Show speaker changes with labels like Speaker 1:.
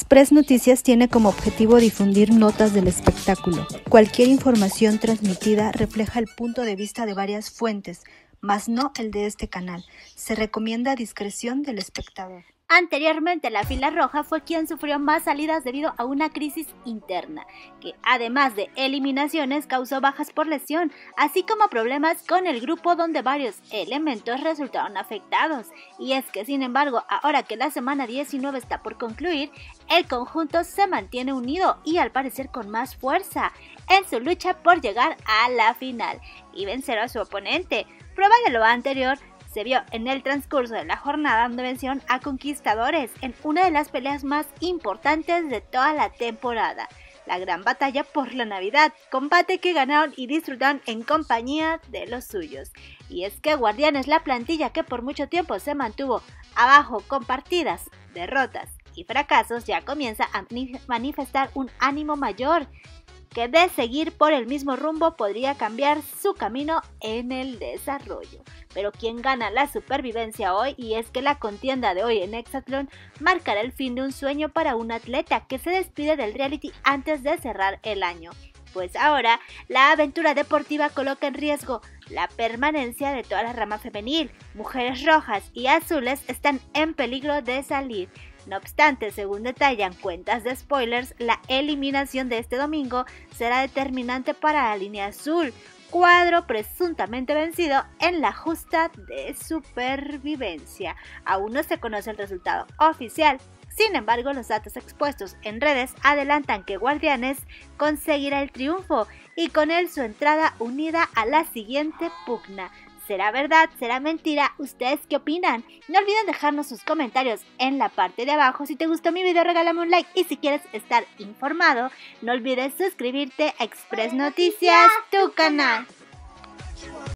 Speaker 1: Express Noticias tiene como objetivo difundir notas del espectáculo. Cualquier información transmitida refleja el punto de vista de varias fuentes, mas no el de este canal. Se recomienda discreción del espectador.
Speaker 2: Anteriormente, la Fila Roja fue quien sufrió más salidas debido a una crisis interna, que además de eliminaciones causó bajas por lesión, así como problemas con el grupo donde varios elementos resultaron afectados. Y es que, sin embargo, ahora que la semana 19 está por concluir, el conjunto se mantiene unido y al parecer con más fuerza en su lucha por llegar a la final y vencer a su oponente. Prueba de lo anterior se vio en el transcurso de la jornada donde vencieron a Conquistadores en una de las peleas más importantes de toda la temporada, la gran batalla por la Navidad, combate que ganaron y disfrutaron en compañía de los suyos. Y es que Guardianes, la plantilla que por mucho tiempo se mantuvo abajo con partidas, derrotas y fracasos, ya comienza a manifestar un ánimo mayor, que de seguir por el mismo rumbo podría cambiar su camino en el desarrollo. Pero ¿quién gana la supervivencia hoy? Y es que la contienda de hoy en Hexatlón marcará el fin de un sueño para un atleta que se despide del reality antes de cerrar el año. Pues ahora, la aventura deportiva coloca en riesgo la permanencia de toda la rama femenil. Mujeres rojas y azules están en peligro de salir. No obstante, según detallan cuentas de spoilers, la eliminación de este domingo será determinante para la línea azul, cuadro presuntamente vencido en la justa de supervivencia. Aún no se conoce el resultado oficial. Sin embargo, los datos expuestos en redes adelantan que Guardianes conseguirá el triunfo y con él su entrada unida a la siguiente pugna. ¿Será verdad? ¿Será mentira? ¿Ustedes qué opinan? No olviden dejarnos sus comentarios en la parte de abajo. Si te gustó mi video, regálame un like. Y si quieres estar informado, no olvides suscribirte a Express Noticias, tu canal.